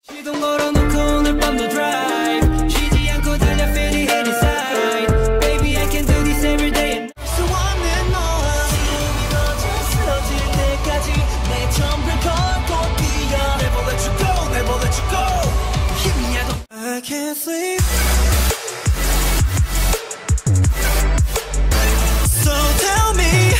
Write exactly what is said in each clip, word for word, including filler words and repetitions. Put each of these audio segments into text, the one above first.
시동 걸어놓고 오늘 밤도 drive 쉬지 않고 달려 feeling any side Baby I can do this every day 수 없는 너와 숨이 멎어질 때까지 내 전부를 걸고 뛰어 Never let you go, never let you go 힘이야도 I can't sleep So tell me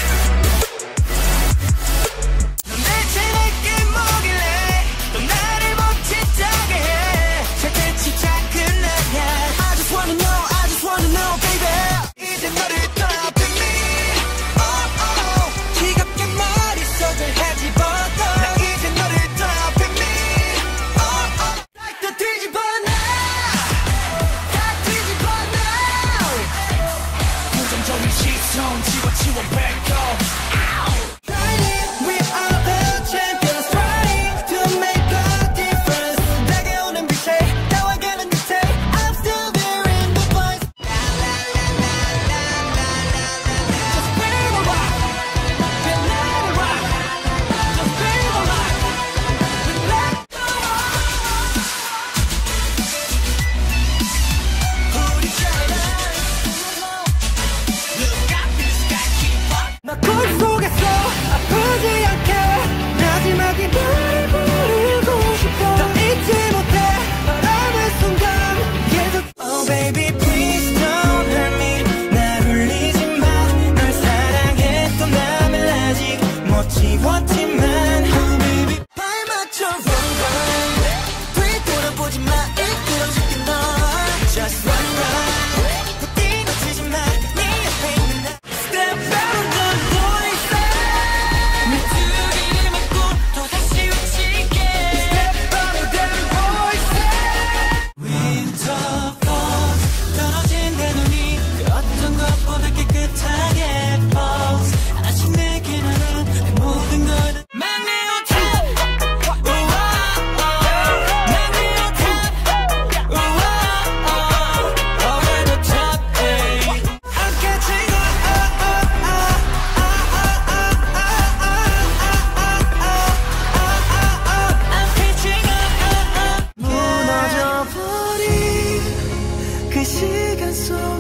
그 시간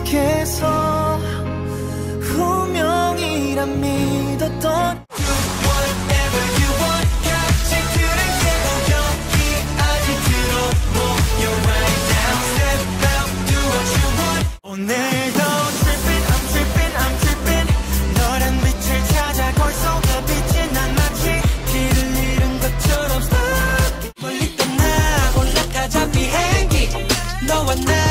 속에서 운명이란 믿었던 Do whatever you want 값지들은 계속 여기까지 들어보여 right now Step out, do what you want 오늘도 tripping, I'm tripping, I'm tripping 너란 빛을 찾아 골속에 비친 난 마치 길을 잃은 것처럼 stuck 멀리 떠나 올라가자 비행기 너와 나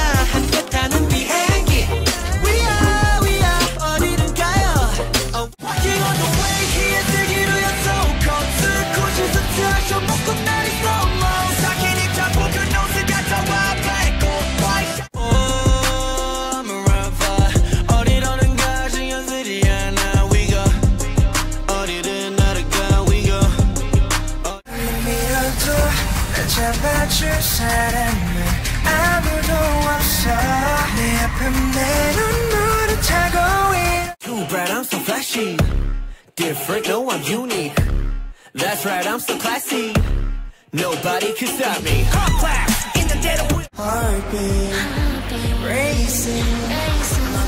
잡아줄 사람은 아무도 없어 내 아픔 내 눈물을 타고 있 Too bright, I'm so flashy Different, no, I'm unique That's right, I'm so classy Nobody can stop me Hot class in the dead of Heartbeat Racing My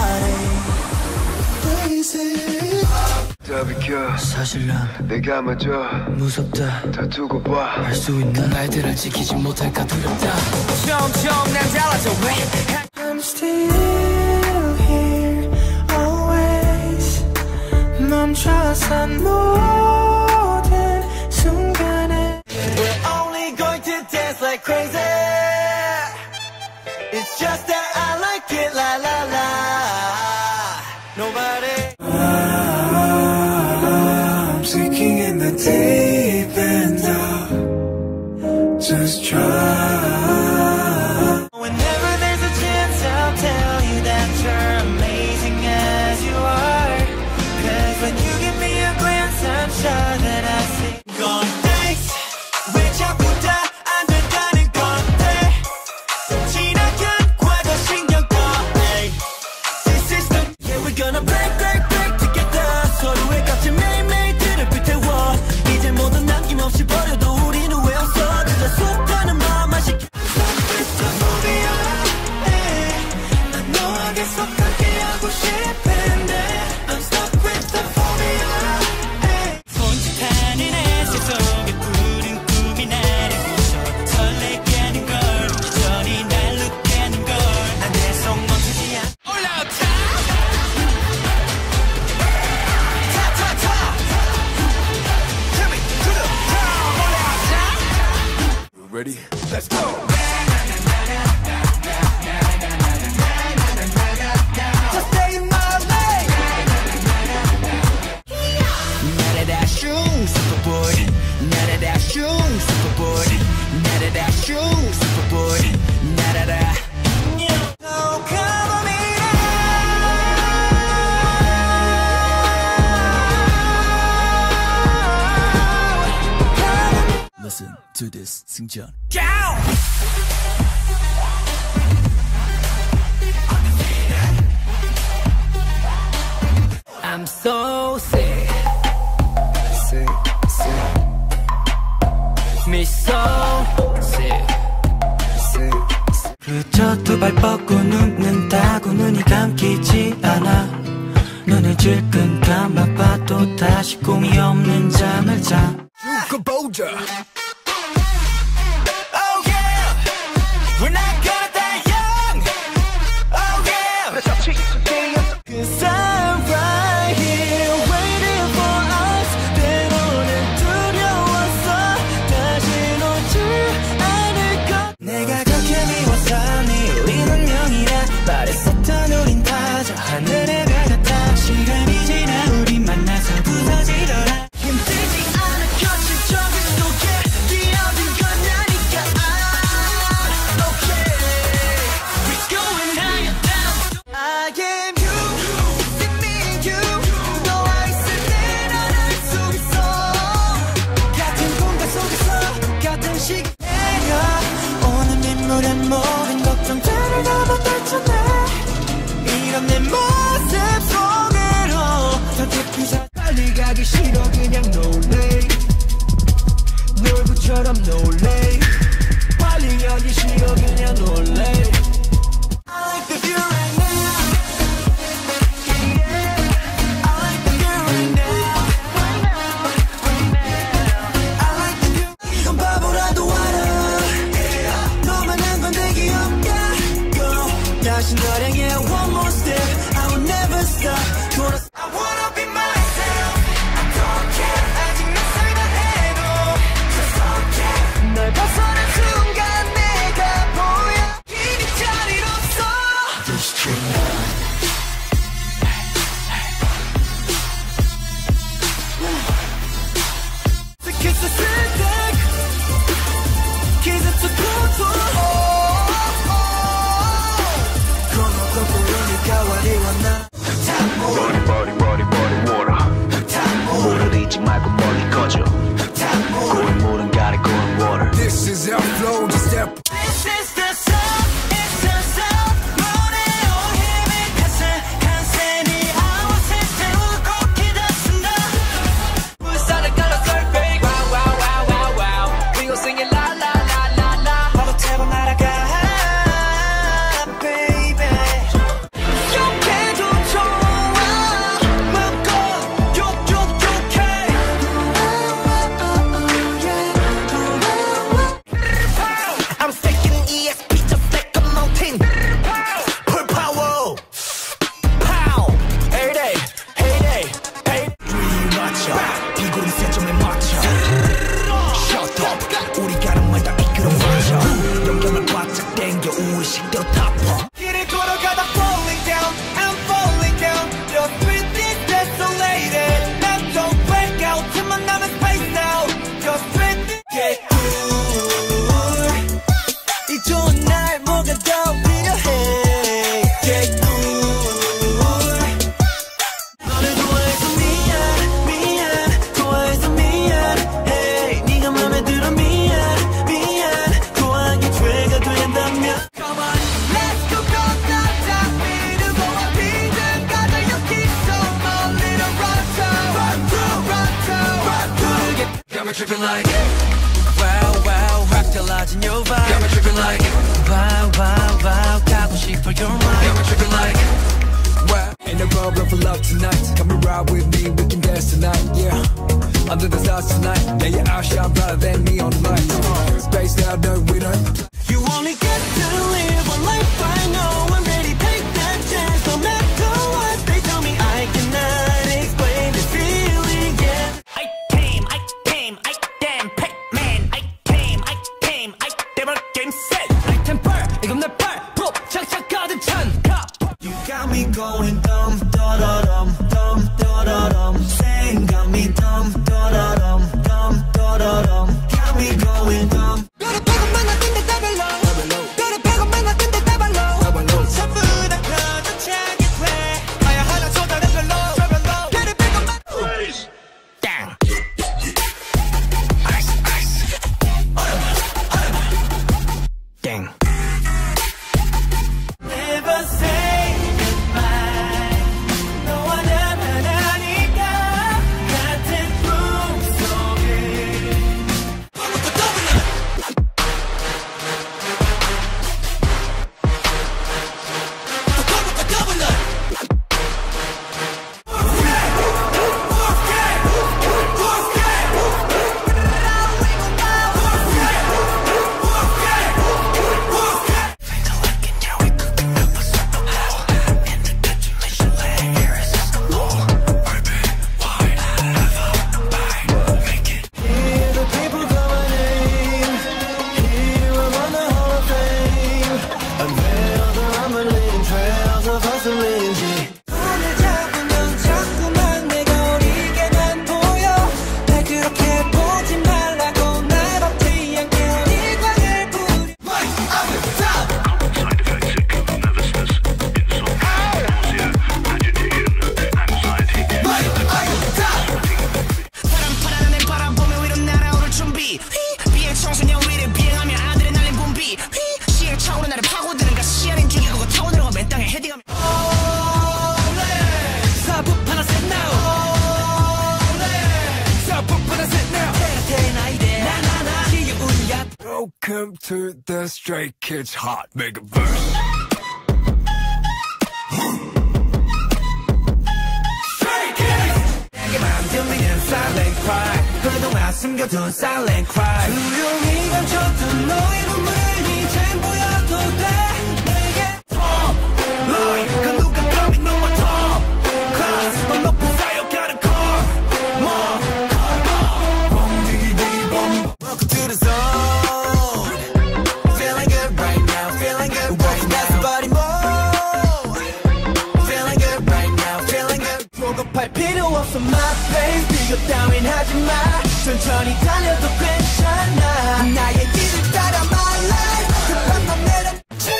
body Racing 다 비켜 사실 난 내가 먼저 무섭다 다 두고 봐 할 수 있는 날들을 지키지 못할까 두렵다 점점 난 달라져 왜 I'm still here always 멈춰선 모든 순간에 We're only going to dance like crazy It's just that I like it la la la Nobody Sinking in the deep end of just try. Whenever there's a chance, I'll tell you that you're amazing as you are. Cause when you give me a glance, I'm sure that I see. Gone thanks. 왜 자꾸 다 안 된다는 건데. 지나간 과거 신경 꺼. This is the. Yeah, we're gonna break, break, break together. 서로의 값을 매일매일. 이제 모두 남김없이 버려도 우리는 왜 없어 그저 속하는 말 Ready? Let's go! Just stay in my lane. 나라다 슝 Superboard 나라다 슝 Superboard 나라다 슝 Superboard 나라다 No, cover me now. Listen to this 승전 I'm so sick Sick, sick, Me so sick sick. 그저 두 발 뻗고 눕는다고 눈이 감기지 않아 눈을 질끈 감아봐도 다시 꿈이 없는 잠을 자 Kaboja! Oh yeah, we're not gonna die young. Oh yeah, cause I'm right here waiting for us. 때로는 두려웠어 다시 놓지 않을 것. 내가 그렇게 미워서 네 우린 운명이라 말했었던 우린 다 저 하늘의 별 같아. 시간이 지나 우리 만나서 부서지더라. 힘들지 않아 현실적인 속에 뛰어든 건 아니까. Okay, we're going higher now. I am you, it's me and you. 너와 있을 때 난 알 수 있어. 같은 공간 속에서 같은 시간. 내가 오늘 민물의 모든 걱정들을 다 받았잖아. 이런 내 모습 속으로 더 깊이 자. 빨리 가기 싫어 그냥 no late. 놀부처럼 no late. 빨리 가기 싫어 그냥 no late. I like the view right now. Yeah, I like the view right now. Right now, right now. I like the view. 이건 바보라도 알아. 너만한 건 되게 없다. 다시 너를 향해 one more step. I will never stop. 돌아. I wanna be myself. I don't care. 아직 몇 살이나 해도 just okay. 널 벗어난 순간 내가 보여. 이미 자리 없어. To kiss the syntax. Kiss it to go to. 머리 머리 머리 머리 워라. 물을 잊지 말고 멀리 꺼져. 고인 물은 가리고 water. This is our flow, just step. This is the sound, it's the sound. 노래로 힘을 탔어. 간센이 아웃을 세우고 기다린다. 불살을 깔아 surfing. Wow wow wow wow wow. We gon' sing it la la la la la. 바로 타고 날아가, baby. 욕해도 좋아. 맘껏 욕욕욕해. I'm sticking E S P just like a mountain. Pull power. Pow. Heyday, heyday, hey. 우리 맞춰. 비구름 세점에 맞춰. Shut up. 우리 가는 말 다 이끌어 맞춰. 영감을 바짝 당겨 우의식대로 타퍼. 길을 걸어가다 falling down. I'm falling down. Just breathing desolated. 난 don't break out. 틈만 나면 space now. Just breathing. Get cool. 이 좋은 날 뭐가 더 필요해. Get cool. 너를 좋아해서 미안 미안. 좋아해서 미안. Hey 네가 맘에 들어 미안 미안. 좋아한 게 죄가 된다면. Come on, let's go go da da. 믿음과 믿음 가져 여기 so my little roto. Roto roto roto. Got me tripping like Wow wow 확 달라진 your vibe Got me tripping like Wow wow wow 가고 싶어 your mind Got me tripping like Wow Ain't no problem for love tonight. Come and ride with me, we can dance tonight, yeah. Under the stars tonight, yeah, you outshine brighter than neon lights. Uh, spaced out, no, we don't. You only get to live one life, I know. I'm ready, take that chance. No matter what they tell me, I cannot explain this feeling, yeah. I came, I came, I damn Pac-Man. I came, I came, I 해볼 게임 셋 아이템 펄 이건 내 펄 프로 착착 가득 찬 카 You got me going dumb, da da dum, dumb, da da dum. Saying got me dumb, da da dum, dumb, da da dum. Got me going dumb. 너를 빼고만 나 뜬데 double low. 너를 빼고만 나 뜬데 double low. 전부 다 가득차게 돼. 아야 하나 쏟아내 별로, double low. 너를 빼고만. 땅 Ice, ice. 땡 Never say goodbye. 너와 나만 아니까 같은 꿈 속에. Hear the people call my name. Here among the Hall of Fame. Unveil the rumbling trails of hustling G. 손을 잡으면 자꾸만 내 거리게만 보여. 날 그렇게 보지 말라고 날 버티 않게 어리광을 부려. Right up the top. Side effects include nervousness, insomnia, nausea, agitation, anxiety. Right up the top. 파란 파란 하늘 바라보며 위로 날아오를 준비 비행 청소년 위를 비행하며 아드레날린 분비 시행 차오르 나를 파고드는 가스 시야는 죽이고 타고 들어가 맨 땅에 헤딩하며 사부 하나 셋 now 사부 하나 셋 now 테라테라 나이데 나나나 지우야 Welcome to the Stray Kids Hot Megaverse. 내게만 들리는 silent cry. 그동안 숨겨둔 silent cry. 조용히 감췄던 너의 눈물 이젠 보여도 돼. 내게 top line. 그 누가 감히 너와 top class. 넌 높은 쌓여가는 car. more car more. Boom diggy diggy boom. Welcome to the zone. Feeling good right now. Feeling good right now. Everybody move. Feeling good right now. Feeling good. 조급할 필요 없어 my pace. 비교 따윈 하지 마. 천천히 달려도 괜찮아. 나의 길을 따라 my life. 급한 맘 내려치.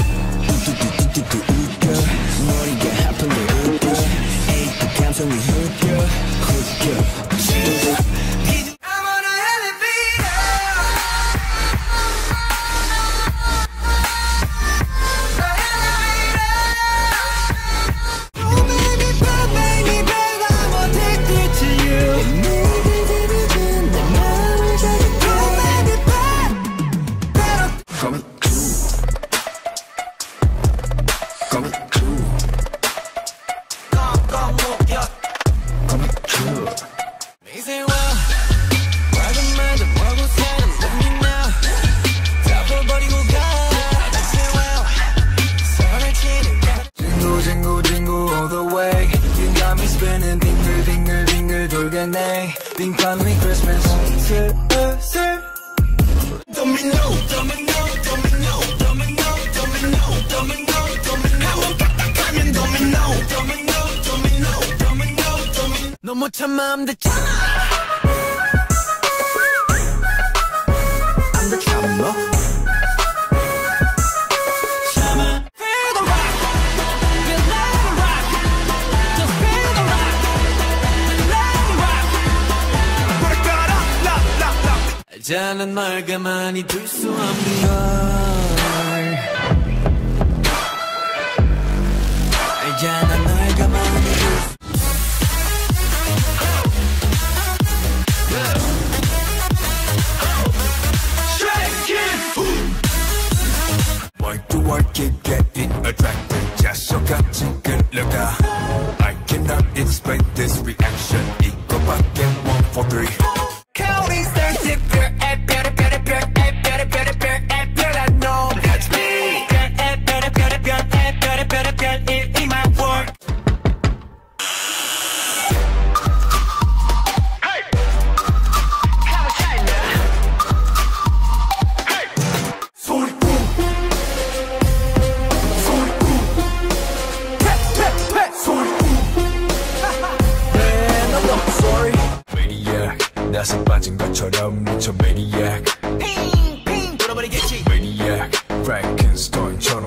머리가 하품을 웃겨. 에이 그 감성이 흑여 흑여. I'm on a elevator. Oh baby, but baby, but I'm addicted to you. 내 맘을 자극해. Oh baby, but better. Coming true. Coming true. 꽁꽁 묶여. Coming true. Easy one. 밝은 말도 보고 사는 let me now. 다 버리고 가. Easy well. 손을 치는 가. Jingle jingle jingle all the way. You got me spinning 빙글 빙글 빙글 돌겠네. 빙판리 Christmas. 슬슬. Domino, domino, domino, domino, domino, domino, domino. 한번 깜빡하면 domino, domino, domino, domino, domino. 너 못 참으면 됐잖아. I'm the trouble. Shaman. Feel the rock, feel the rock, just feel the rock, feel the rock. Break it up, love, love, love. 알잖아 널 가만히 둘 수 없는 걸. 알잖아 널 가만히 둘 수. Work to work it, getting attracted. 자석같이 끌려가. I cannot explain this reaction. 이거밖에 one four three. Counting stars, if you're at better, better, better, at better, better, better, at better, I know that's me. At better, better, better, at better, better, better, in my world. Hey, how China? Hey, 핑처럼 미쳐 maniac 핑핑 돌아버리겠지 maniac Frankenstein처럼